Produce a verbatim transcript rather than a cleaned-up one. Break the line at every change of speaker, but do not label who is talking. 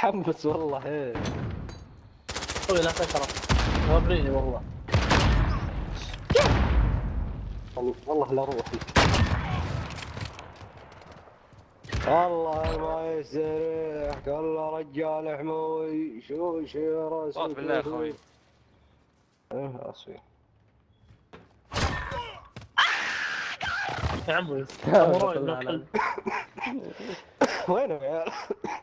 متحمس والله. ايه
خوي لا تكره، وريني والله.
والله لا روحي. والله ما يستريح كل رجال حموي شوش
صوت
راسك
بالله يا اخوي.
ايه اصفي.
يا عمي ساموراي
الله
انه
على
كلب.
وينه يا عيال؟